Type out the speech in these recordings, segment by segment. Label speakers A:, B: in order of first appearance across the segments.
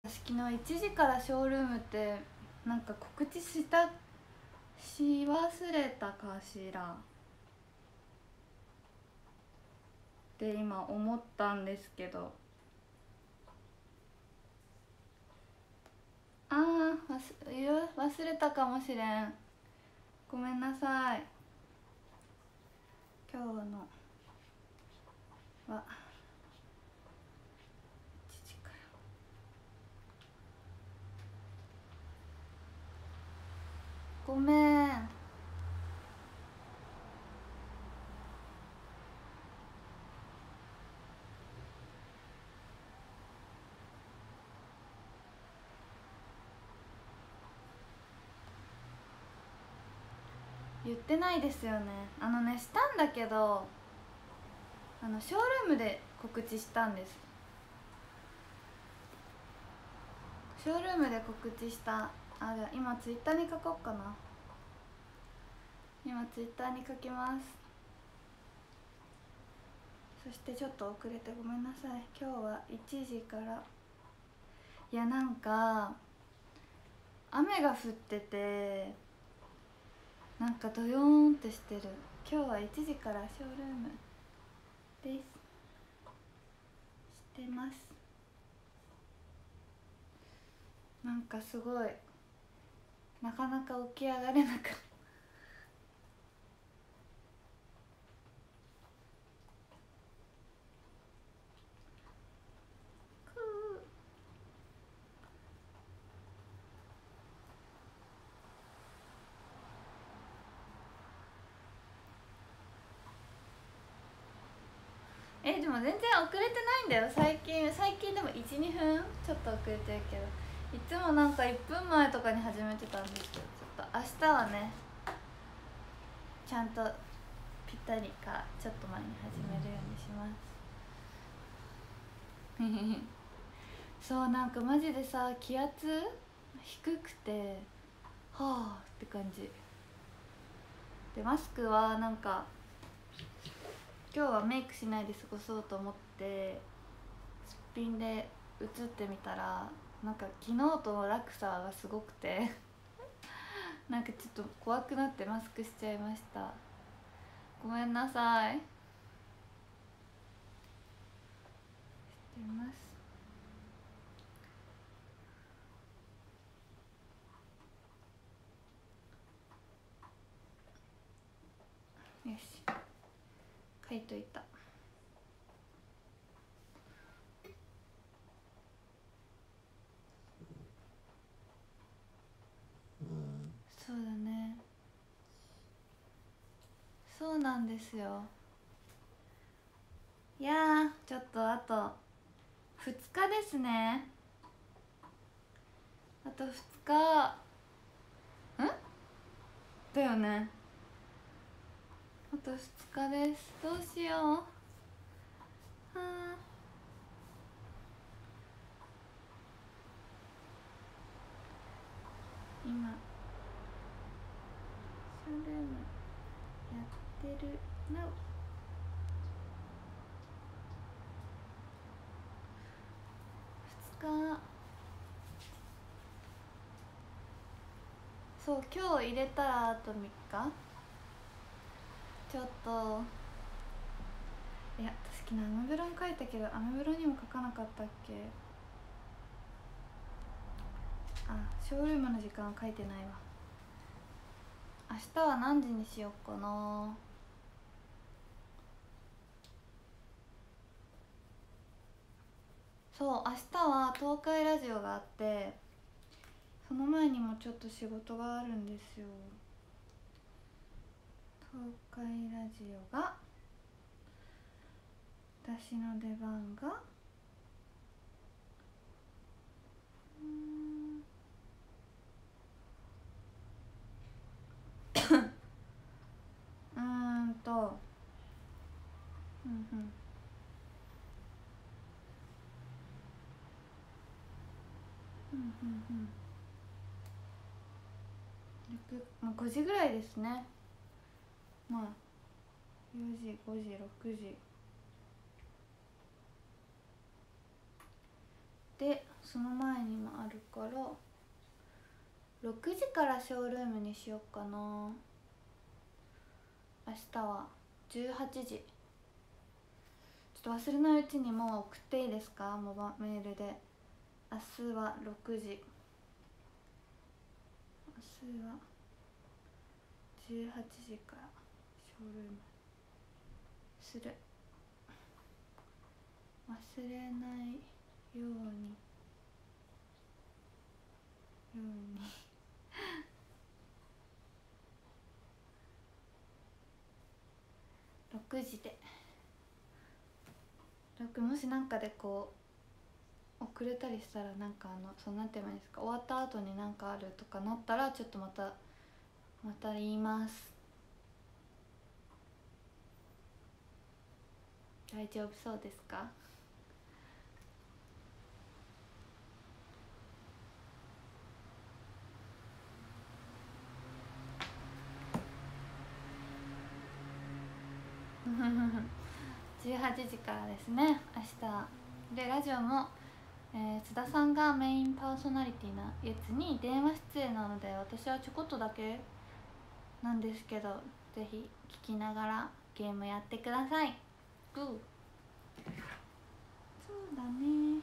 A: 昨日1時からショールームってなんか告知し忘れたかしらって今思ったんですけど、忘れたかもしれん。ごめんなさい。今日のは1時から。ごめん。言ってないですよね。したんだけど、ショールームで告知したんです。ショールームで告知した。じゃあ今ツイッターに書こうかな。今ツイッターに書きます。そしてちょっと遅れてごめんなさい。今日は1時から。いや、なんか雨が降ってて、なんかドヨーンってしてる。今日は1時からショールームです。してます。なんかすごいなかなか起き上がれなかった。でも全然遅れてないんだよ。最近でも 1,2 分ちょっと遅れてるけど、いつもなんか1分前とかに始めてたんですけど、ちょっと明日はねちゃんとぴったりかちょっと前に始めるようにしますそう、なんかマジでさ、気圧低くてはあって感じで、マスクはなんか今日はメイクしないで過ごそうと思ってすっぴんで映ってみたら、なんか昨日との落差がすごくてなんかちょっと怖くなってマスクしちゃいました。ごめんなさい。してます。よし、書いといた。そうだね、そうなんですよ。いやー、ちょっとあと2日ですね。あと2日だよね。あと2日です。どうしよう。はあ、今ショールームやってるな。2日。そう、今日入れたらあと3日。ちょっと、いや私昨日アメブロに書いたけど、アメブロにも書かなかったっけ。ショールームの時間書いてないわ。明日は何時にしよっかな。そう、明日は東海ラジオがあって、その前にもちょっと仕事があるんですよ。東海ラジオが、私の出番がうーんとうんうんうんうんまあ5時ぐらいですね。まあ4時5時6時で、 その前にもあるから6時からショールームにしようかな。明日は18時。ちょっと忘れないうちにもう送っていいですか、メールで。明日は6時、明日は18時からショールームする。忘れないように6時で。もしなんかでこう遅れたりしたら、なんかそうなんて言えばいいんですか、終わった後になんかあるとかなったら、ちょっとまた言います。大丈夫そうですか？18時からですね、明日で。ラジオも、津田さんがメインパーソナリティなやつに電話出演なので、私はちょこっとだけなんですけど、ぜひ聞きながらゲームやってください。そうだね。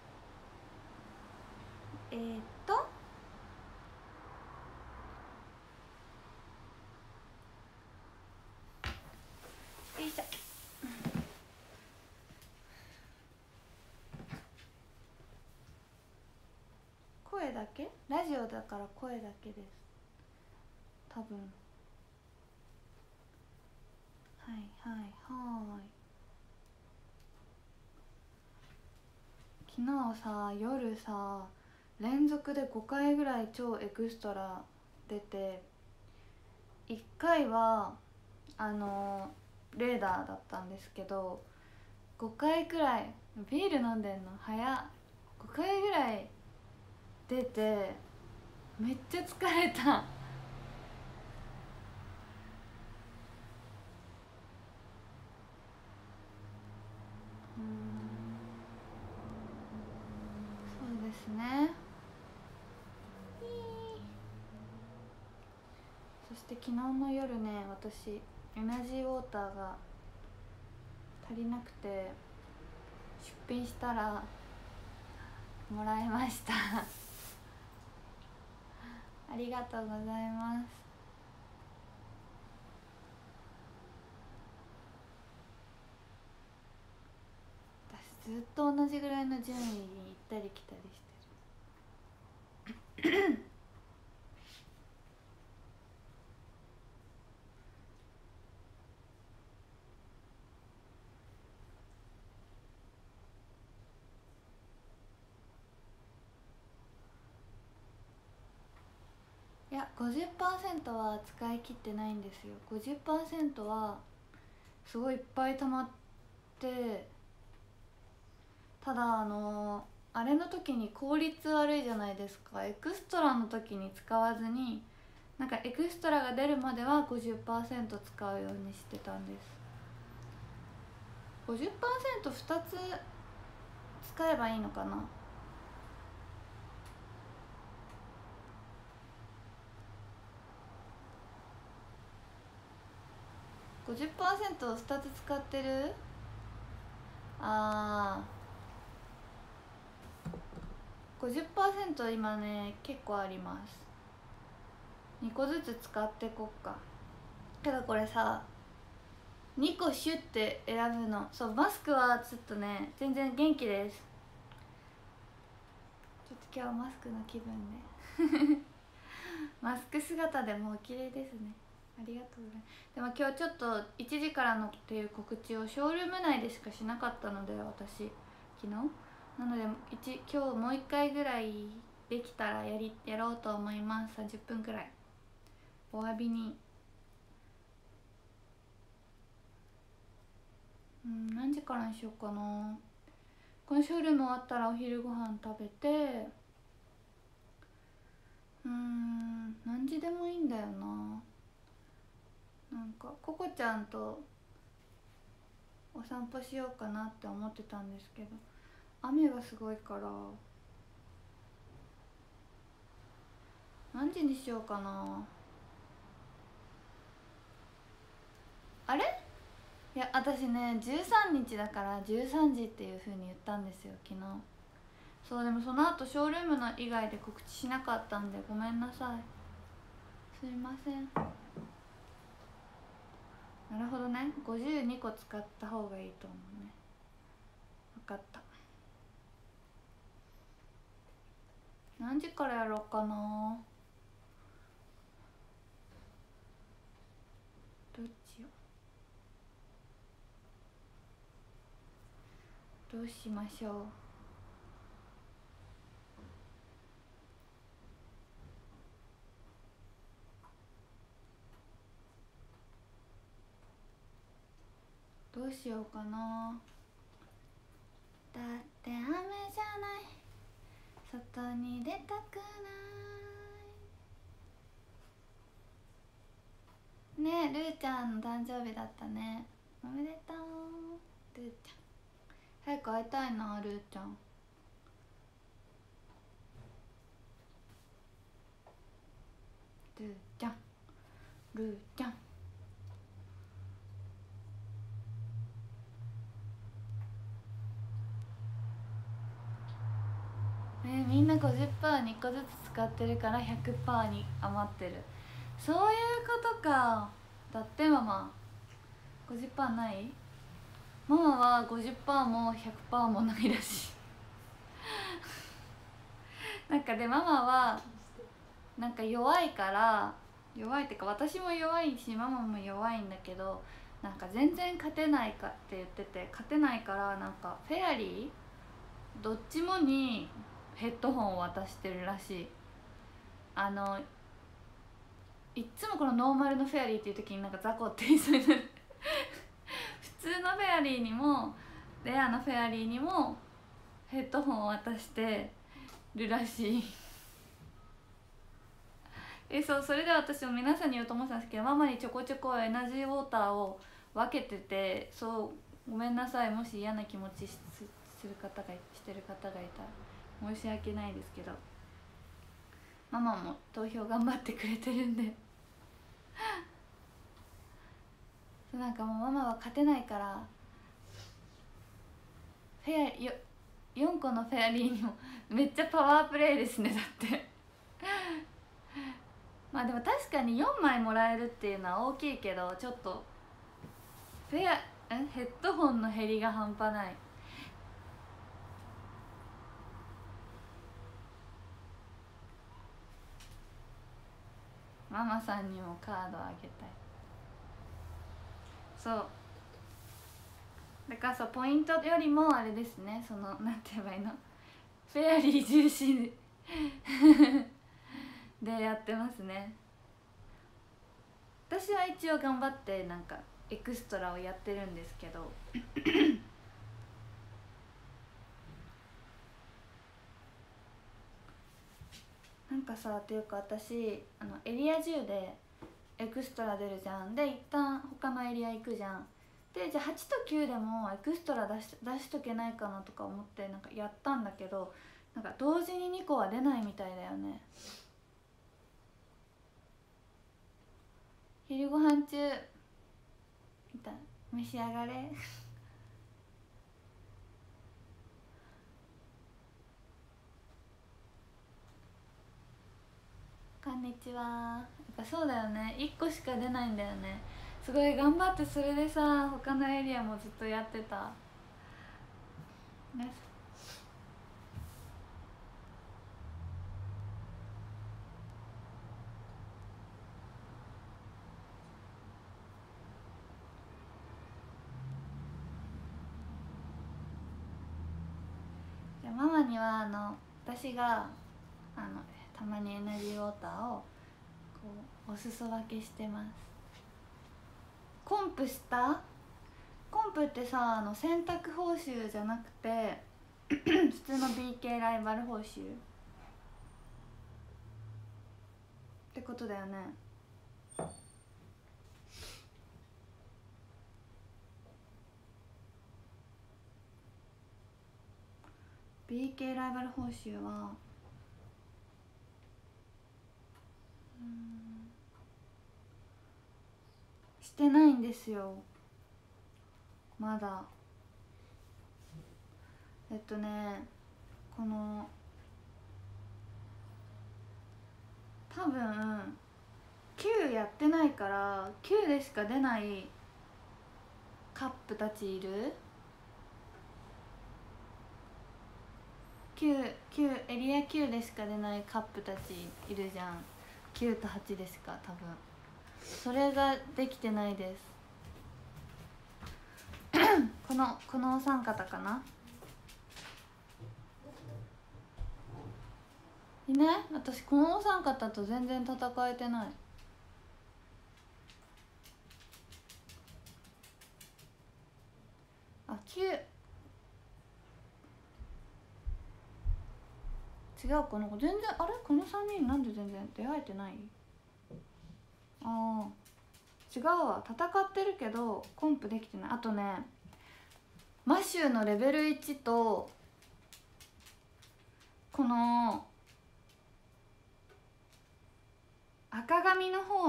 A: よいしょ。声だけ？ラジオだから声だけです多分。はいはいはい。昨日さ、夜さ、連続で5回ぐらい超エクストラ出て、1回はレーダーだったんですけど、5回くらいビール飲んでんの早っ。5回ぐらい出てめっちゃ疲れた。そうですね。そして昨日の夜ね、私エナジーウォーターが足りなくて出品したらもらいましたありがとうございます。私ずっと同じぐらいの順位に行ったり来たりしてるいや 50% は使い切ってないんですよ。 50% はすごいいっぱい溜まって、ただあれの時に効率悪いじゃないですか。エクストラの時に使わずに、なんかエクストラが出るまでは 50% 使うようにしてたんです。 50%2 つ使えばいいのかな。50% を2つ使ってる。50% 今ね結構あります。2個ずつ使ってこっか。けどこれさ、2個シュッて選ぶの。そう、マスクはちょっとね全然元気です。ちょっと今日はマスクの気分でマスク姿でもお綺麗ですね。ありがとうございます。でも今日ちょっと1時からのっていう告知をショールーム内でしかしなかったので、私昨日なので今日もう1回ぐらいできたらやろうと思います。30分くらいお詫びに。何時からにしようかな。このショールーム終わったらお昼ご飯食べて、何時でもいいんだよな。なんかココちゃんとお散歩しようかなって思ってたんですけど、雨がすごいから時にしようかな。あれ、いや私ね13日だから13時っていう風に言ったんですよ昨日。そう、でもその後ショールームの以外で告知しなかったんでごめんなさい、すいません。なるほどね、52個使った方がいいと思うね。分かった。何時からやろうかな。どっちよ、どうしましょう。どうしようかな。だって雨じゃない、外に出たくないね。ルーちゃんの誕生日だったね、おめでとうルーちゃん。早く会いたいなルーちゃん。ルーちゃん、ルーちゃん。みんな 50% に1個ずつ使ってるから 100% に余ってる。そういうことか。だってママ 50% ない。ママは 50% も 100% もないらしいなんかでママはなんか弱いから、弱いってか私も弱いしママも弱いんだけど、なんか全然勝てないかって言ってて、勝てないからなんかフェアリーどっちもにヘッドホンを渡してるらしい。いっつもこのノーマルのフェアリーっていう時になんか雑魚って言いそうになる普通のフェアリーにもレアのフェアリーにもヘッドホンを渡してるらしいそう、それで私も皆さんに言おうと思ってたんですけど、ママにちょこちょこエナジーウォーターを分けてて、そうごめんなさい、もし嫌な気持ちしてる方がいたら申し訳ないですけど、ママも投票頑張ってくれてるんでなんかもうママは勝てないから4個のフェアリーにもめっちゃパワープレイですね。だってまあでも確かに4枚もらえるっていうのは大きいけど、ちょっとヘッドホンの減りが半端ない。ママさんにもカードあげたい。そうだからさ、ポイントよりもあれですね、そのなんて言えばいいの、フェアリー重視でやってますね。私は一応頑張ってなんかエクストラをやってるんですけどなんかさ、っていうか私エリア10でエクストラ出るじゃん。で一旦他のエリア行くじゃん。でじゃあ8と9でもエクストラ出しとけないかなとか思ってなんかやったんだけど、なんか同時に2個は出ないみたいだよね。昼ご飯中召し上がれこんにちは。やっぱそうだよね、1個しか出ないんだよね。すごい頑張って、それでさ他のエリアもずっとやってたね。じゃあママには私がたまにエナジーウォーターをこうお裾分けしてます。コンプした？コンプってさ選択報酬じゃなくて普通の BK ライバル報酬ってことだよね。BK ライバル報酬はしてないんですよまだ。この多分9やってないから9でしか出ないカップたちいる。9エリア9でしか出ないカップたちいるじゃん。9と8でしか多分それができてないですこのお三方かな。いない？私このお三方と全然戦えてない。あ、9違うこの子全然あれこの3人なんで全然出会えてない。ああ違うわ、戦ってるけどコンプできてない。あとねマシューのレベル1とこの赤髪の方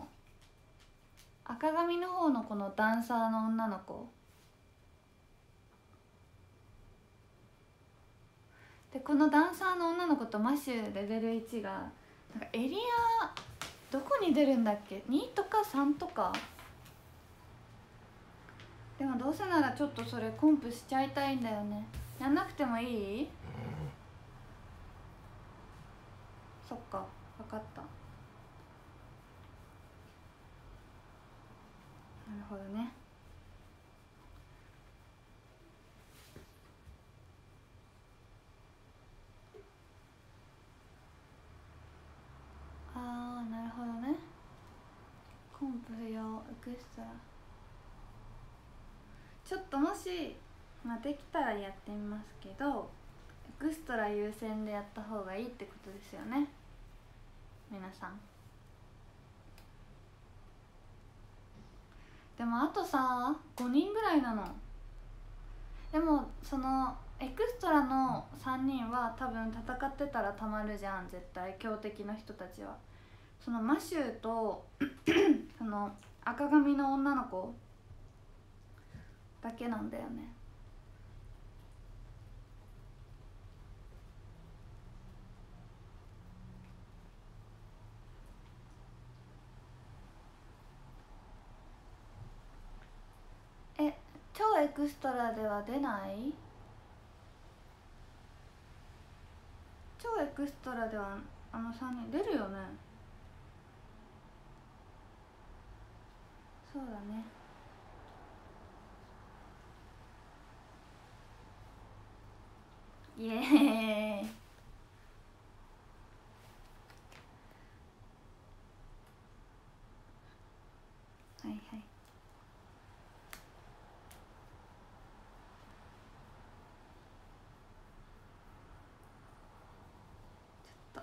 A: のこのダンサーの女の子で、このダンサーの女の子とマシューレベル1がなんかエリアどこに出るんだっけ、2とか3とか。でもどうせならちょっとそれコンプしちゃいたいんだよね。やんなくてもいい？そっか分かった。なるほどね。あーなるほどね。コンプ用エクストラちょっともし、できたらやってみますけどエクストラ優先でやった方がいいってことですよね皆さん。でもあとさ5人ぐらいなの。でもそのエクストラの3人は多分戦ってたらたまるじゃん絶対強敵の人たちは。そのマシューとその赤髪の女の子だけなんだよね。超エクストラでは出ない？超エクストラではあの3人出るよね。そうだね。イエーイはいはい。ちょっ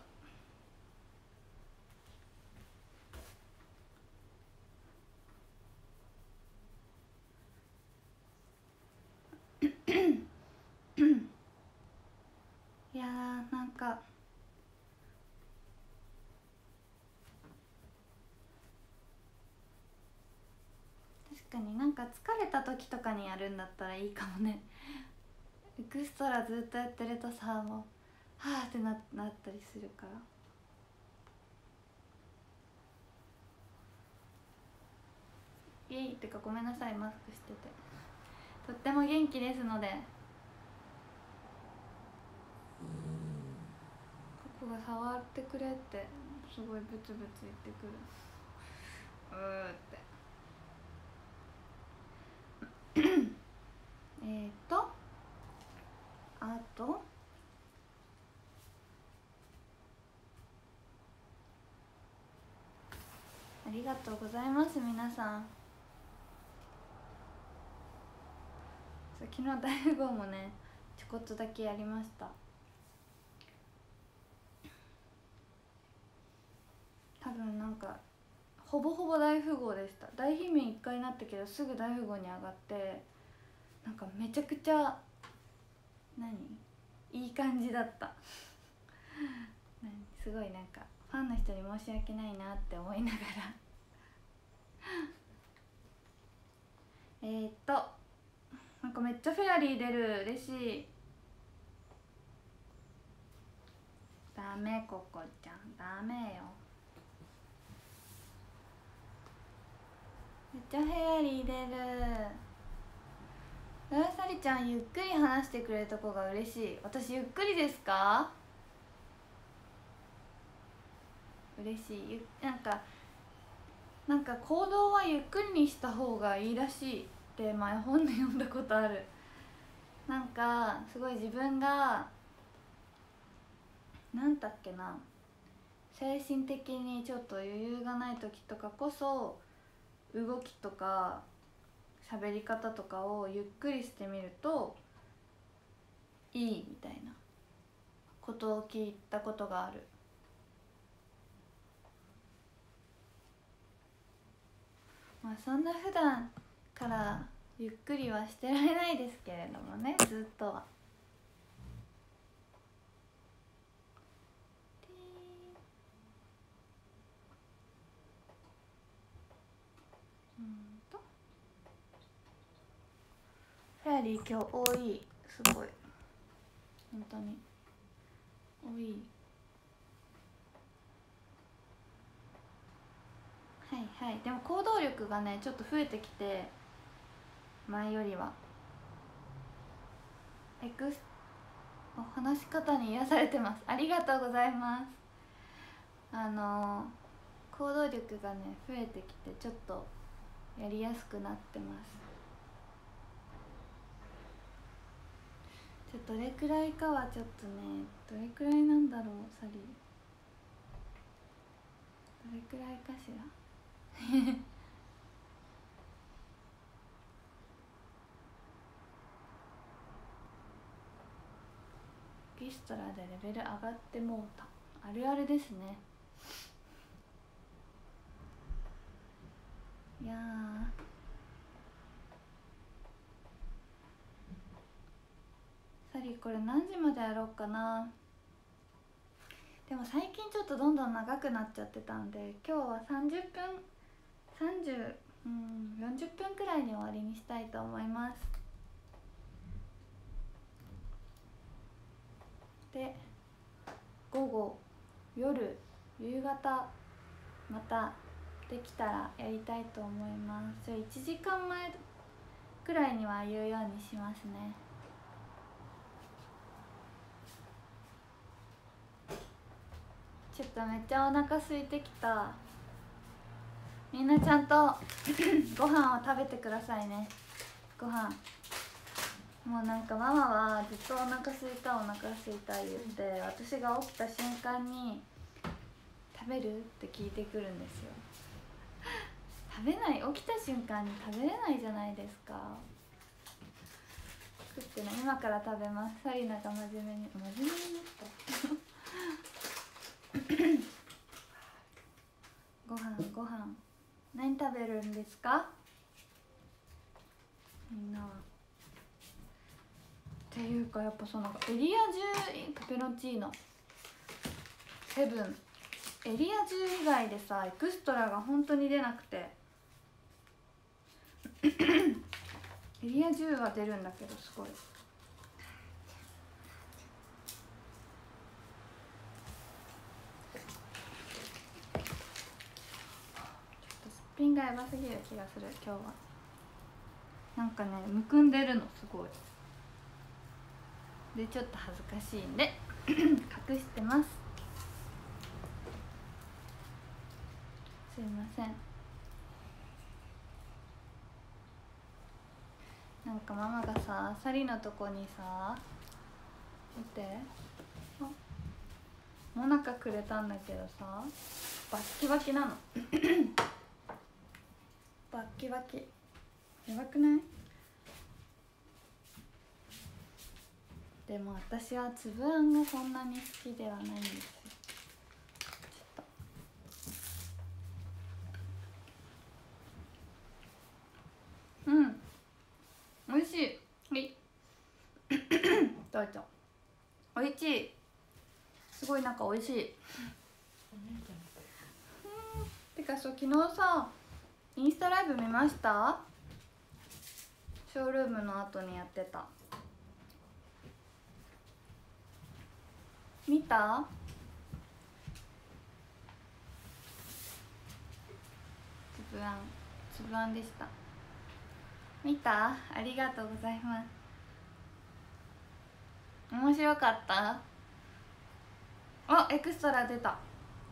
A: といやーなんか確かになんか疲れた時とかにやるんだったらいいかもねエクストラずっとやってるとさもうはーってなったりするから。イエイってかごめんなさいマスクしてて。とっても元気ですのでここが触ってくれってすごいブツブツ言ってくるってあとありがとうございます皆さん。昨日大富豪もねちょこっとだけやりました。多分なんかほぼほぼ大富豪でした。大悲鳴1回なったけどすぐ大富豪に上がってなんかめちゃくちゃいい感じだったすごいなんかファンの人に申し訳ないなって思いながらなんかめっちゃフェアリー出る、嬉しい。ダメココちゃん、ダメよ。めっちゃフェアリー出る。さりちゃん、ゆっくり話してくれるとこが嬉しい。私ゆっくりですか？嬉しい。なんか行動はゆっくりにした方がいいらしいって前本で読んだことある。なんかすごい自分がなんだっけな、精神的にちょっと余裕がない時とかこそ動きとか喋り方とかをゆっくりしてみるといいみたいなことを聞いたことがある。まあそんな普段からゆっくりはしてられないですけれどもね、ずっとは。フェアリー今日多い、すごい本当に多い。はいはい。でも行動力がねちょっと増えてきて、前よりは話し方に癒されてます。ありがとうございます。行動力がね増えてきてちょっとやりやすくなってます。どれくらいかはちょっとね、どれくらいなんだろう、サリーどれくらいかしらギストラでレベル上がってもうた、あるあるですね。いやサリーこれ何時までやろうかな。でも最近ちょっとどんどん長くなっちゃってたんで、今日は30分40分くらいに終わりにしたいと思います。で午後、夜、夕方またできたらやりたいと思います。じゃあ1時間前くらいには言うようにしますね。ちょっとめっちゃお腹空いてきた。みんなちゃんとご飯を食べてくださいね。ご飯もうなんかママはずっとお腹空いたお腹空いた言って、私が起きた瞬間に食べるって聞いてくるんですよ。食べない、起きた瞬間に食べれないじゃないですか。食ってね、今から食べます。サリナが真面目になったご飯何食べるんですかみんなは。っていうかやっぱそのエリア中ペペロンチーノセブンエリア中以外でさエクストラが本当に出なくてエリア10は出るんだけどすごい。ちょっとすっぴんがやばすぎる気がする今日は。なんかねむくんでるのすごいで、ちょっと恥ずかしいんで隠してます。すいません。なんかママがさサリのとこにさ見て、もなかくれたんだけどさバッキバキなのバッキバキやばくない？でも私はつぶあんがそんなに好きではないんですよ。ちょっと美味しい。はいどうぞ。美味しい。すごいなんか美味しい。てかそう昨日さインスタライブ見ました？ ショールームの後にやってた。見た？つぶあんでした。見た？ありがとうございます。面白かった？あ、エクストラ出た。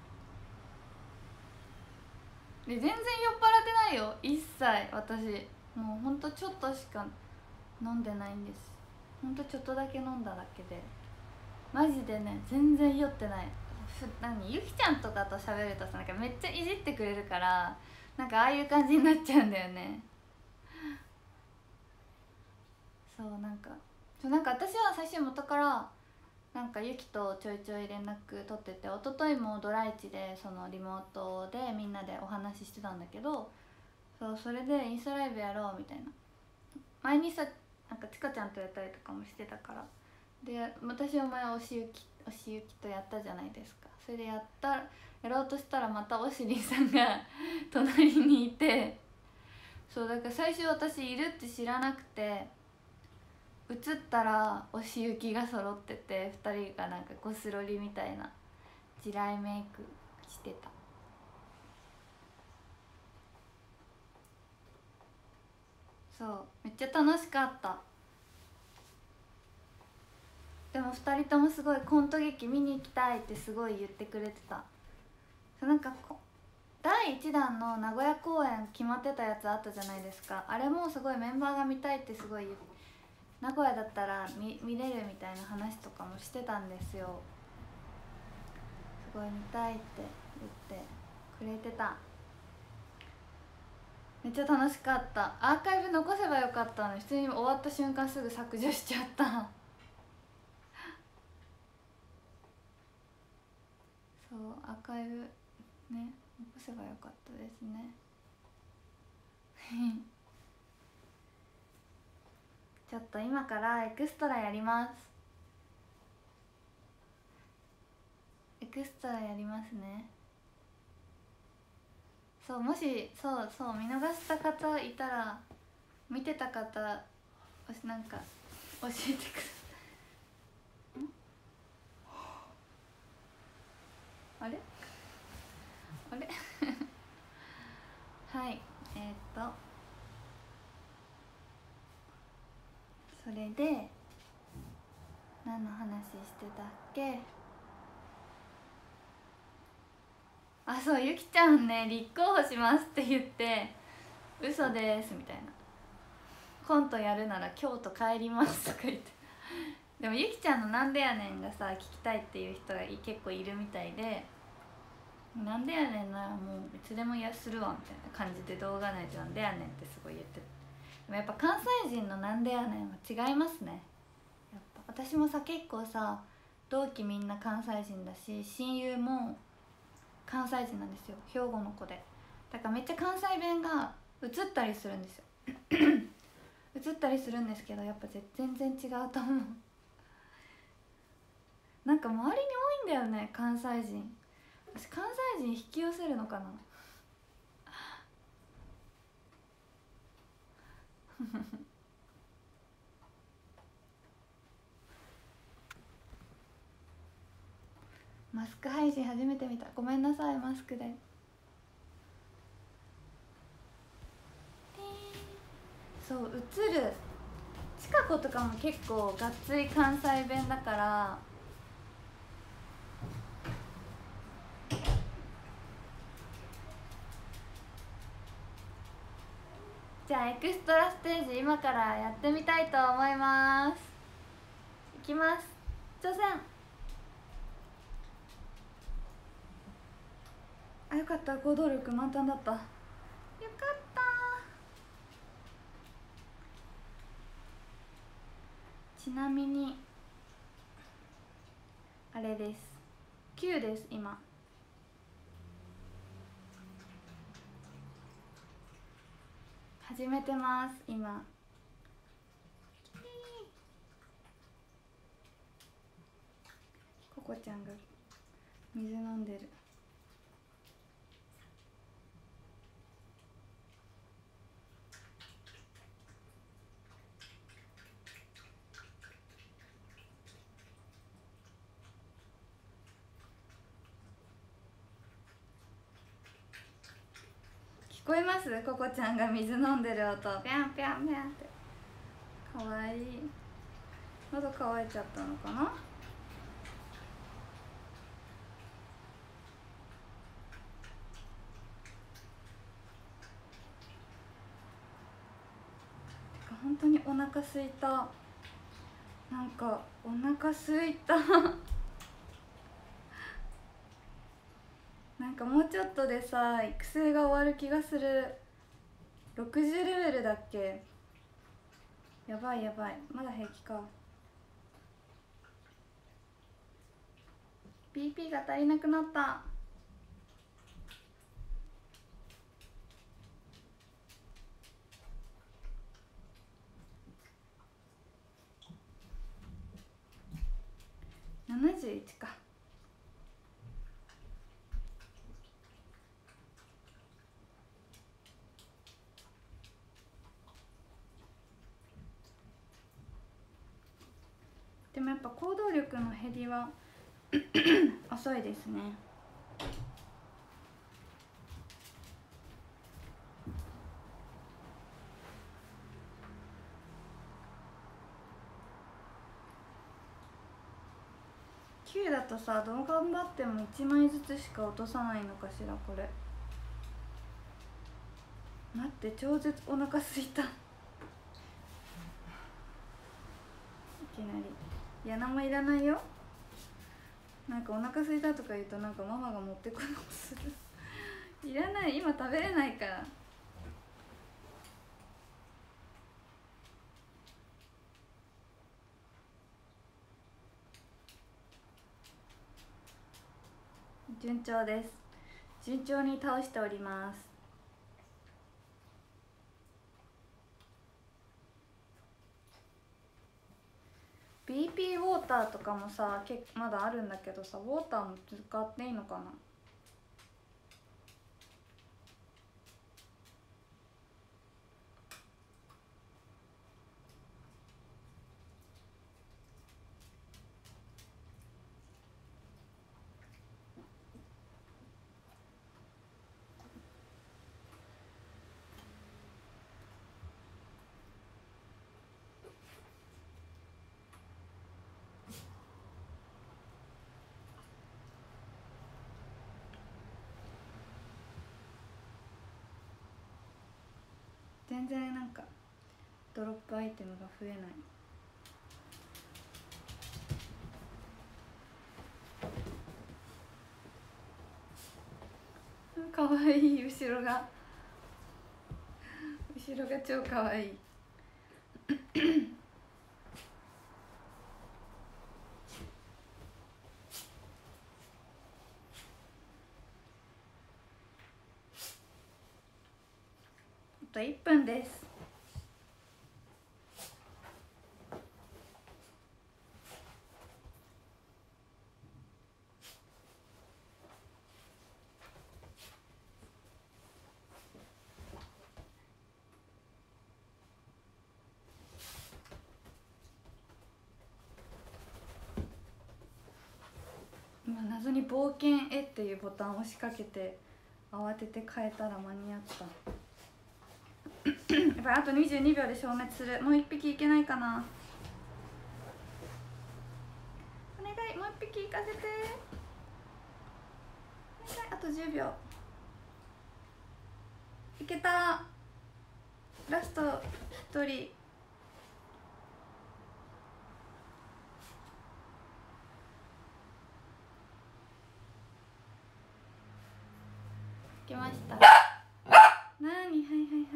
A: で全然酔っ払ってないよ、一切。私もうほんとちょっとしか飲んでないんです。ほんとちょっとだけ飲んだだけで、マジでね、全然酔ってない。ゆきちゃんとかと喋るとさ、なんかめっちゃいじってくれるから、なんかああいう感じになっちゃうんだよね。そう、なんか私は最初元からなんかゆきとちょいちょい連絡取ってて、一昨日もドライチでそのリモートでみんなでお話ししてたんだけど、それでインスタライブやろうみたいな、前にさ、なんかちかちゃんとやったりとかもしてたから、で私お前おしゆきとやったじゃないですか。それでやろうとしたら、またおしりんさんが隣にいて、そうだから最初私いるって知らなくて、映ったらおしゆきが揃ってて、2人がなんかゴスロリみたいな地雷メイクしてた。そうめっちゃ楽しかった。でも2人ともすごいコント劇見に行きたいってすごい言ってくれてた。なんか第1弾の名古屋公演決まってたやつあったじゃないですか。あれもすごいメンバーが見たいってすごい名古屋だったら見れるみたいな話とかもしてたんですよ。すごい見たいって言ってくれてた。めっちゃ楽しかった。アーカイブ残せばよかったのに、普通に終わった瞬間すぐ削除しちゃったそう、アーカイブね、残せばよかったですねちょっと今からエクストラやります。エクストラやりますね。そう、もしそう見逃した方いたら、見てた方なんか教えてくださいあれはいそれで何の話してたっけ。あ、そう、ゆきちゃんね、立候補しますって言って、嘘ですみたいな、コントやるなら京都帰りますとか言ってでもゆきちゃんのなんでやねんがさ、聞きたいっていう人が結構いるみたいで、なんでやねんならもういつでもするわみたいな感じで動画内でなんでやねんってすごい言ってる。でもやっぱ関西人のなんでやねんは違いますね。やっぱ私もさ、結構さ、同期みんな関西人だし、親友も関西人なんですよ、兵庫の子で。だからめっちゃ関西弁が映ったりするんですよ映ったりするんですけど、やっぱ全然違うと思うなんか周りに多いんだよね、関西人。私関西人引き寄せるのかなマスク配信初めて見た。ごめんなさい、マスクで。そう、映る。近子とかも結構がっつり関西弁だから。じゃあエクストラステージ今からやってみたいと思います。いきます、挑戦。あ、よかった、行動力満タンだった。よかった。ちなみにあれです、9です今。始めてます今。ココちゃんが水飲んでる。 聞こえます？ココちゃんが水飲んでる音、ピャンピャンピャンって。かわいい。喉乾いちゃったのかな。本当にお腹すいた。なんかお腹すいたなんかもうちょっとでさ育成が終わる気がする。60レベルだっけ。やばいやばい、まだ平気か。 BP が足りなくなった。71か。でもやっぱ行動力の減りは遅いですね。9だとさ、どう頑張っても1枚ずつしか落とさないのかしらこれ。待って、超絶お腹すいたいきなり。いや、何もいらないよ。なんかお腹すいたとか言うとなんかママが持ってくるのするいらない、今食べれないから。順調です。順調に倒しております。BP ウォーターとかもさ、まだあるんだけどさ、ウォーターも使っていいのかな。全然なんかドロップアイテムが増えない。かわいい、後ろが超かわいいあと1分です。今謎に冒険へっていうボタンを押しかけて慌てて変えたら間に合ったやっぱりあと22秒で消滅する。もう1匹いけないかな。お願い、もう1匹いかせて。お願い、あと10秒。いけた。ラスト1人。来ました。なに、はいはいはいはい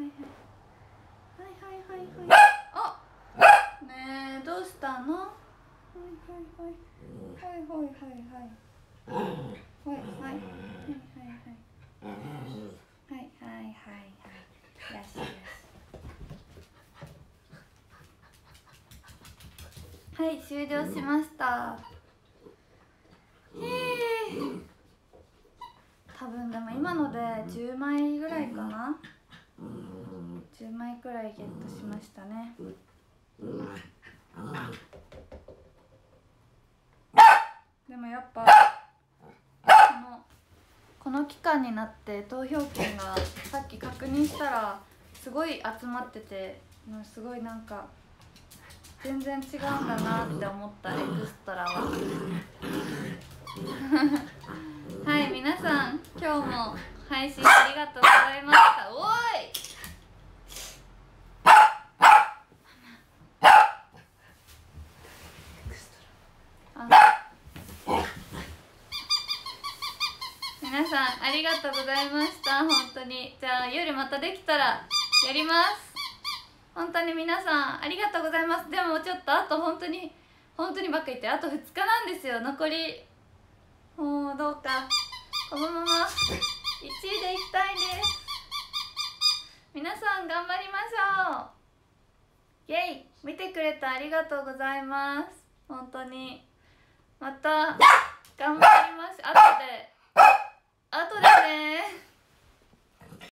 A: はいはいはいはい。あ、ねえ、どうしたの。はいはいはいはいはいはいはいはいはいはいはいはいはい。よしよし。はい、終了しました。多分でも今ので10枚ぐらいかな。10枚くらいゲットしましたね。でもやっぱこの期間になって投票権がさっき確認したらすごい集まってて、すごいなんか全然違うんだなって思ったエクストラははい、皆さん今日も配信ありがとうございました。おい皆さんありがとうございました。本当に。じゃあ夜またできたらやります。本当に皆さんありがとうございます。でもちょっとあと本当にばっか言ってあと2日なんですよ。残りもうどうかこのまま1位でいきたいです。皆さん頑張りましょう。イエイ。見てくれてありがとうございます。本当にまた頑張